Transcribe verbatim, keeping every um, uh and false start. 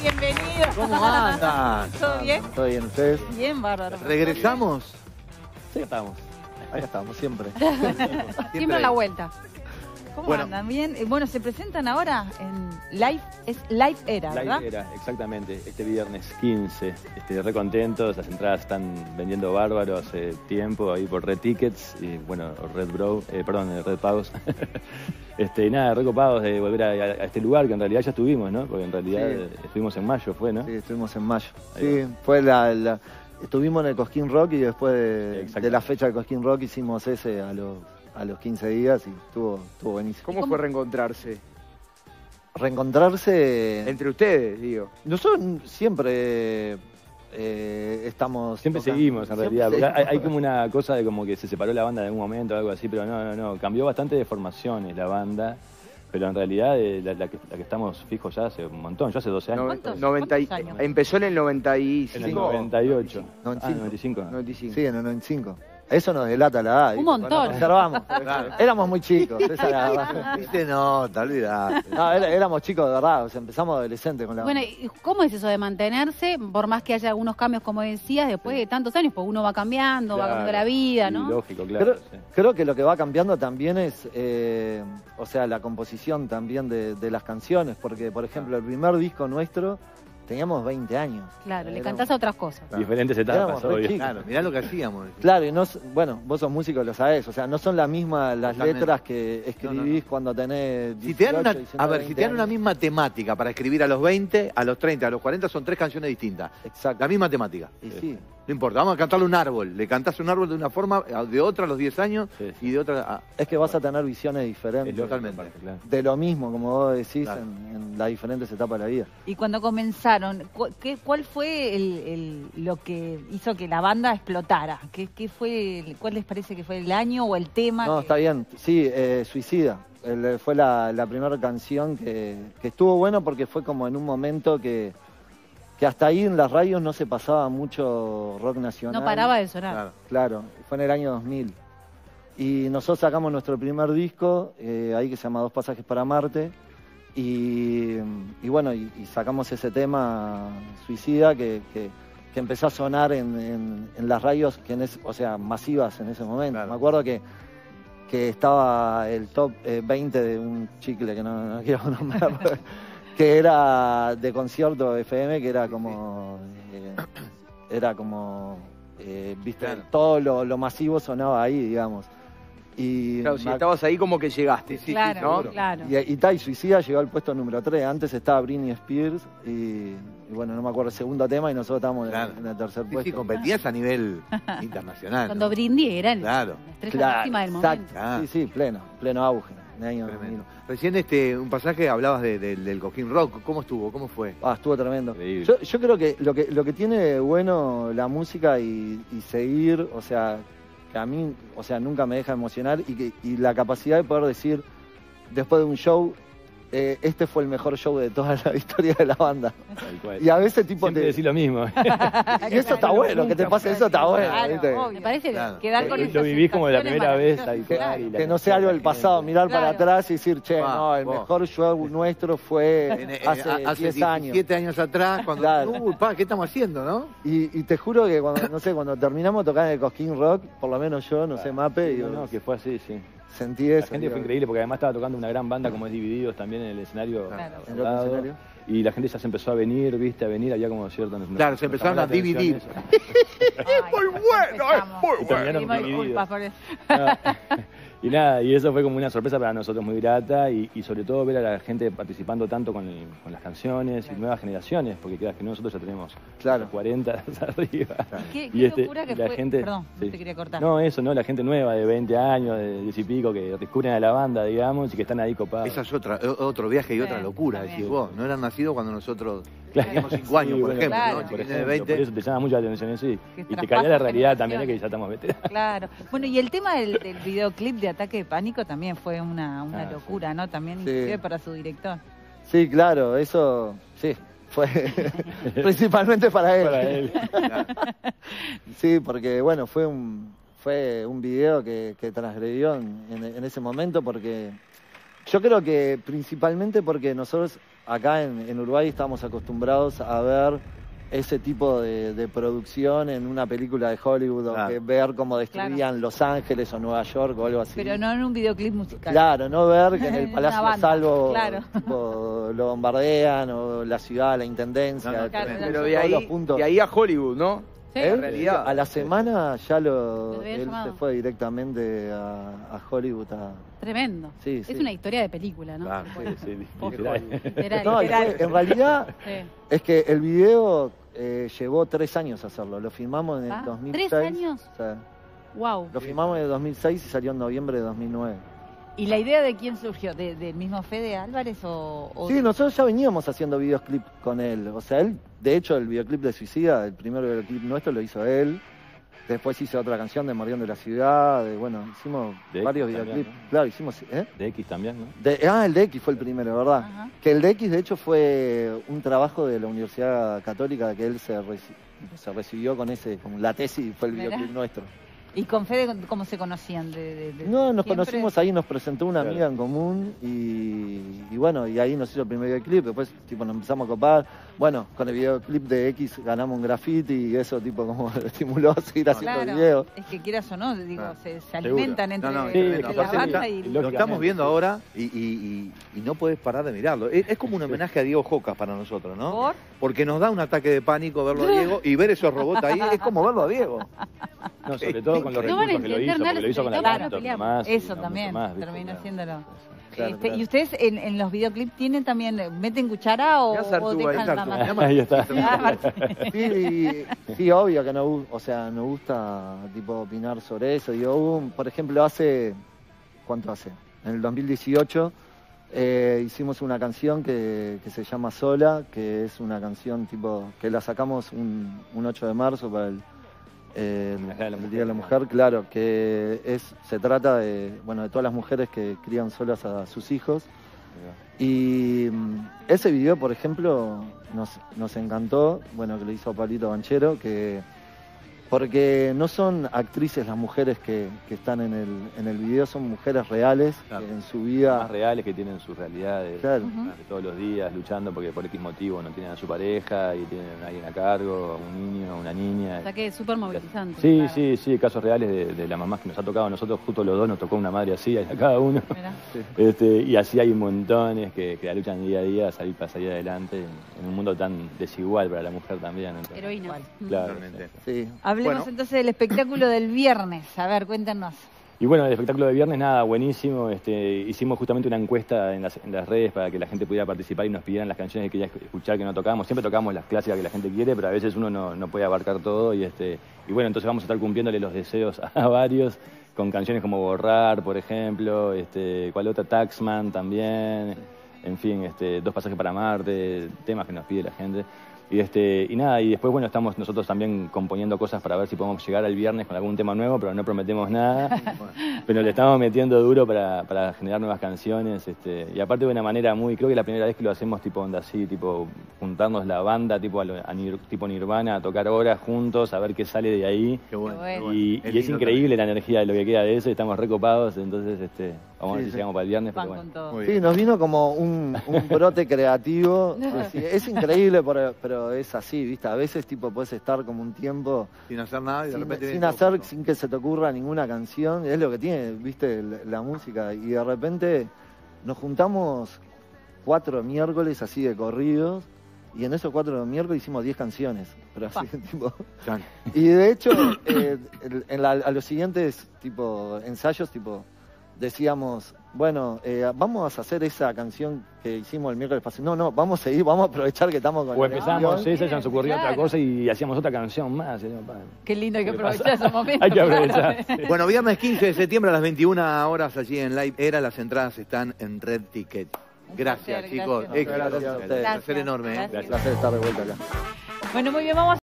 bienvenido. ¿Cómo andan? ¿Todo bien? ¿Todo bien ustedes? Bien, bárbaro. ¿Regresamos? Sí, estamos. Acá estamos, siempre. Siempre a la vuelta. ¿Cómo Bueno. andan? Bien. Eh, Bueno, se presentan ahora en Live, es Live Era, ¿verdad? Live Era, exactamente. Este viernes quince. Este, re contentos. Las entradas están vendiendo bárbaro hace tiempo ahí por Red Tickets y bueno, Red Bro, eh, perdón, Red Pagos. este, y nada, re copados de volver a, a este lugar que en realidad ya estuvimos, ¿no? Porque en realidad Sí. eh, estuvimos en mayo, fue, ¿no? Sí, estuvimos en mayo. Ahí Sí, fue la, la... Estuvimos en el Cosquín Rock y después de, Exacto. de la fecha del Cosquín Rock hicimos ese a los, a los quince días y estuvo, estuvo buenísimo. ¿Cómo, fue reencontrarse? Reencontrarse... Entre ustedes, digo. Nosotros siempre eh, estamos... Siempre tocando. seguimos, en Siempre realidad. Porque seguimos. hay, hay como una cosa de como que se separó la banda en algún momento o algo así, pero no, no, no. Cambió bastante de formaciones la banda. Pero en realidad eh, la, la, que, la que estamos fijos ya hace un montón, yo hace doce años. No- ¿Cuántos? noventa y- ¿Cuántos años? Empezó en el noventa y En el cinco. noventa y ocho. noventa y cinco. Ah, noventa y cinco. noventa y cinco. Sí, en el noventa y cinco. Eso nos delata la edad. Un ¿viste? montón. Cuando nos observamos. Claro. Éramos muy chicos, esa es la verdad. Viste, no, te olvidás. No, era- éramos chicos de verdad, o sea, empezamos adolescentes con la Bueno, banda. ¿y ¿cómo es eso de mantenerse, por más que haya algunos cambios, como decías, después de tantos años? Pues uno va cambiando, va cambiando la vida, Sí, ¿no? lógico, claro. Creo, sí. creo que lo que va cambiando también es, eh, o sea, la composición también de, de las canciones, porque, por ejemplo, el primer disco nuestro teníamos veinte años. Claro, le Éramos- cantás a otras cosas. Diferentes etapas, Éramos re obvio. chicos. Claro, mirá lo que hacíamos. Claro, y no, s- bueno, vos sos músico, lo sabés, o sea, no son las mismas las Totalmente. letras que escribís No, no, no. cuando tenés Si te dan una, dieciocho, a ver, diecinueve, si te dan una veinte misma temática para escribir a los veinte, a los treinta, a los cuarenta, son tres canciones distintas. años. Exacto. La misma temática. Y sí, No importa, vamos a cantarle un árbol. Le cantás un árbol de una forma, de otra a los diez años Sí, sí. y de otra a... es que vas a tener visiones Es diferentes. lógico, Totalmente. aparte, claro. De lo mismo, como vos decís, Claro. en, en las diferentes etapas de la vida. Y cuando comenzaron, cu- ¿qué, ¿cuál fue el, el- lo que hizo que la banda explotara? ¿Qué, qué fue, el- ¿Cuál les parece que fue el año o el tema? No, que- está bien. Sí, eh, Suicida. El- fue la, la primera canción que, que estuvo bueno porque fue como en un momento que, que hasta ahí en las radios no se pasaba mucho rock nacional. No paraba de sonar. Claro. Claro, fue en el año dos mil. Y nosotros sacamos nuestro primer disco, eh, ahí que se llama Dos Pasajes para Marte. Y, y bueno, y, y sacamos ese tema, Suicida, que, que- que empezó a sonar en, en- en las radios, que en ese- o sea, masivas en ese momento. Claro. Me acuerdo que, que estaba el top eh, veinte de un chicle que no, no quiero nombrar, que era de concierto F M, que era como... eh, era como... eh, viste, Claro. todo lo, lo masivo sonaba ahí, digamos. Y, Claro, si me ac- estabas ahí como que llegaste. Sí, sí, Claro, ¿no? claro. y, y Tai Suicida llegó al puesto número tres. Antes estaba Britney Spears y, y bueno, no me acuerdo el segundo tema y nosotros estábamos en- Claro. en, el tercer Sí, puesto. sí, competías a nivel internacional. Cuando ¿no? Brindy era el- Claro. la estrella Claro, máxima del exacto. momento. Ah. Sí, sí, pleno, pleno auge. En el año dos mil. Tremendo. Recién este, un pasaje hablabas de- de- del Cojín Rock. ¿Cómo estuvo? ¿Cómo fue? Ah, estuvo tremendo. Increíble. Yo, yo creo que lo que lo que tiene de bueno la música y, y seguir, o sea, que a mí, o sea, nunca me deja emocionar y, que, y la capacidad de poder decir después de un show, eh, este fue el mejor show de toda la historia de la banda. Tal cual. Y a veces tipo Siempre te- decís lo mismo. y eso está bueno, que te pase eso está bueno, Claro, ¿viste? obvio. Me parece Claro. Quedar con Lo esas vivís como de la sensaciones primera vez, maravillosas. tal Claro. cual, y la Que no sea algo del pasado, mirar para Claro. atrás y decir, che, Ah, no, el vos. mejor show nuestro fue En- en- hace hace diez años. diecisiete años atrás, cuando... Claro. Uy, pa, ¿qué estamos haciendo, no? Y, y te juro que cuando, no sé, cuando terminamos de tocar en el Cosquín Rock, por lo menos yo, no sé, Mape, No, y no, que fue así, sí. sentí La eso. gente digo, fue increíble porque además estaba tocando una gran banda como es Divididos también en el escenario. Claro. ¿En el otro al lado. escenario? Y la gente ya se empezó a venir, viste, a venir, había como cierto... nos- Claro, nos se empezaron llamó a la atención dividir. eso. Ay, muy bueno, es muy Y terminaron Pedimos divididos. disculpas por eso. Ah, Y nada, y eso fue como una sorpresa para nosotros muy grata y, y sobre todo ver a la gente participando tanto con, el- con las canciones y nuevas generaciones, porque quieras que no, nosotros ya tenemos Claro. cuarenta arriba. Qué, Y qué este- locura que la fue. gente- Perdón, sí. no te quería cortar. No, eso, ¿no? La gente nueva de veinte años, de diez y pico, que descubren a la banda, digamos, y que están ahí copados. Esa es otra, o- otro viaje y Sí, otra locura, también. decís vos. No eran nacidos cuando nosotros Claro. teníamos cinco años, Sí, por bueno, ejemplo, claro. ¿no? por Chiquilines de ejemplo, veinte. por eso te llama mucho la atención eso y, Que y te traspasa cae la realidad también, generaciones. es que ya estamos veteranos. Claro. Bueno, y el tema del, del videoclip de Ataque de Pánico también fue una, una Ah, sí. locura, ¿no? También Sí. inclusive para su director. Sí, claro, eso, sí, fue principalmente para él. Para él. Sí, porque bueno, fue un fue un video que, que transgredió en, en- en ese momento porque yo creo que principalmente porque nosotros acá en, en Uruguay estamos acostumbrados a ver ese tipo de, de producción en una película de Hollywood, o Claro. que ver cómo destruían Claro. Los Ángeles o Nueva York o algo así. Pero no en un videoclip musical. Claro, no ver que en el Una Palacio banda, Salvo claro. tipo, lo bombardean, o la ciudad, la intendencia, No, no, Claro, tremendo. Pero todos de ahí, los puntos. de ahí a Hollywood, ¿no? Sí. Él, En realidad. a la semana ya lo, Lo había él llamado. se fue directamente a, a Hollywood. A, Tremendo. Sí, Es sí. una historia de película, ¿no? Claro, Bueno, Sí, sí, Posta. literal. literal, no, literal. fue- en realidad Sí. es que el video eh, llevó tres años hacerlo. Lo filmamos en el Ah, dos mil seis. ¿tres años? O sea, Wow. lo filmamos en el dos mil seis y salió en noviembre de dos mil nueve. ¿Y la idea de quién surgió? ¿De- ¿Del mismo Fede Álvarez o...? o- Sí, nosotros ya veníamos haciendo videoclip con él. O sea, él, de hecho, el videoclip de Suicida, el primer videoclip nuestro lo hizo él. Después hice otra canción de Morión de la Ciudad. De, bueno, hicimos De varios X también, videoclips. ¿no? Claro, hicimos... ¿eh? De X también, ¿no? De- ah, el de X fue el primero, ¿verdad? Ajá. Que el de X, de hecho, fue un trabajo de la Universidad Católica que él se, reci- se recibió con ese, con la tesis, fue el Mirá. videoclip nuestro. ¿Y con Fede cómo se conocían? De, de- de- No, nos siempre? conocimos ahí, nos presentó una Claro. amiga en común y, y bueno, y ahí nos hizo el primer videoclip, después tipo nos empezamos a copar. Bueno, con el videoclip de X ganamos un graffiti y eso tipo como estimuló a seguir haciendo Claro, videos. es que quieras o no, digo, Claro. se, se alimentan entre, No, no, Sí, entre tremendo. la Aparte, banda está- y... lo- Lo estamos viendo sí. ahora y, y- y- y no podés parar de mirarlo. Es, es como un homenaje a Diego Jocas para nosotros, ¿no? ¿Por? Porque nos da un ataque de pánico verlo a Diego y ver esos robots ahí es como verlo a Diego. No, sobre todo con los No van a recursos que lo entender hizo, nada porque lo hizo con la los laptop peleamos. nomás. y Eso no mucho también, más, ¿viste? termina Claro. haciéndolo. Claro, Este, claro. ¿Y ustedes en, en los videoclips tienen también, eh, meten cuchara o, Mirá Sartú o ahí, dejan Sartú. nada Mirá más? Ahí está. Ah, Martín. Sí, sí, obvio que no, gu- o sea, nos gusta tipo opinar sobre eso. Digo, hubo un- por ejemplo, hace, ¿cuánto hace? En el dos mil dieciocho eh, hicimos una canción que, que se llama Sola, que es una canción tipo, que la sacamos un, un ocho de marzo para el, eh, el- Homenaje a la el mujer. Día de la Mujer, claro, que es, se trata de, bueno, de todas las mujeres que crían solas a sus hijos. Y mm, ese video, por ejemplo, nos, nos encantó, bueno, que lo hizo Pablito Banchero, que porque no son actrices las mujeres que, que están en el, en el video, son mujeres reales Claro. que en su vida... Más reales, que tienen sus realidades Claro. Ujú. de todos los días, luchando porque por X motivo no tienen a su pareja y tienen a alguien a cargo, un niño, una niña. O sea que es súper movilizante. Sí, Claro. sí, sí, casos reales de, de las mamás que nos ha tocado a nosotros, justo los dos nos tocó una madre así a cada uno. Mirá. Este, y así hay montones que, que la luchan día a día a salir para salir adelante en, en un mundo tan desigual para la mujer también. entonces, Heroína. Mm. Claro, Totalmente. Sí. Hablemos Bueno. entonces del espectáculo del viernes. A ver, cuéntanos. Y bueno, el espectáculo de viernes, nada, buenísimo. Este, hicimos justamente una encuesta en las, en las redes para que la gente pudiera participar y nos pidieran las canciones que quería escuchar que no tocábamos. Siempre tocamos las clásicas que la gente quiere, pero a veces uno no, no puede abarcar todo. Y, este, y bueno, entonces vamos a estar cumpliéndole los deseos a varios, con canciones como Borrar, por ejemplo, este, ¿cuál otra? Taxman también. En fin, este, Dos pasajes para Marte, temas que nos pide la gente. Y, este, y nada, y después, bueno, estamos nosotros también componiendo cosas para ver si podemos llegar al viernes con algún tema nuevo, pero no prometemos nada. Pero le estamos metiendo duro para, para generar nuevas canciones. Este, y aparte de una manera muy, creo que la primera vez que lo hacemos tipo onda así, tipo juntarnos la banda, tipo, a lo- a Nir- tipo Nirvana, a tocar horas juntos, a ver qué sale de ahí. Qué bueno. Qué bueno. qué Y, bueno. y es lindo increíble la energía de lo que queda de eso, y estamos recopados, entonces este, vamos a ver Sí, si sí. llegamos para el viernes, Van pero con bueno. todo. Muy Sí, bien. nos vino como un, un brote creativo. Sí, es increíble, pero, pero es así, ¿viste? A veces tipo puedes estar como un tiempo Sin hacer nada y de sin, repente... sin viene todo hacer, junto. sin que se te ocurra ninguna canción. Es lo que tiene, ¿viste? La, la música. Y de repente nos juntamos cuatro miércoles así de corridos. Y en esos cuatro miércoles hicimos diez canciones. Pero así, tipo... Claro. Y de hecho, eh, el- en la- a los siguientes tipo ensayos, tipo, decíamos, bueno, eh, vamos a hacer esa canción que hicimos el miércoles pasado. No, no, vamos a seguir, vamos a aprovechar que estamos con O la empezamos canción. esa, ya nos ocurrió otra Claro. cosa y hacíamos otra canción más. y no, pa, Qué lindo, hay que ¿qué aprovechar pasa? esos momentos. Hay que aprovechar. claro. sí. Bueno, viernes quince de septiembre a las veintiuna horas allí en Live Era. Las entradas están en Red Ticket. Gracias, placer, chicos. gracias. Éxito. Gracias a ustedes. Un placer enorme. ¿eh? Gracias. Un placer estar de vuelta acá. Bueno, muy bien, vamos